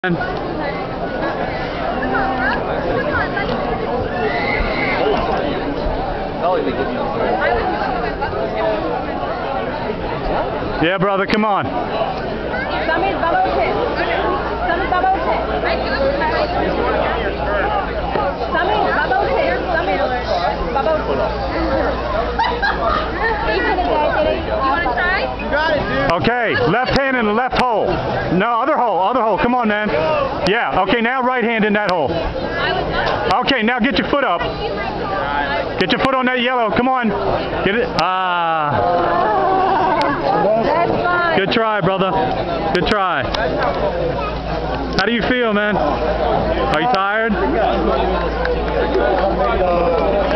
Yeah, brother, come on. Okay, left hand in the left hole. No, other hole. Come on, man. Yeah, okay, now right hand in that hole. Okay, now get your foot up. Get your foot on that yellow. Come on. Get it. Good try, brother. Good try. How do you feel, man? Are you tired?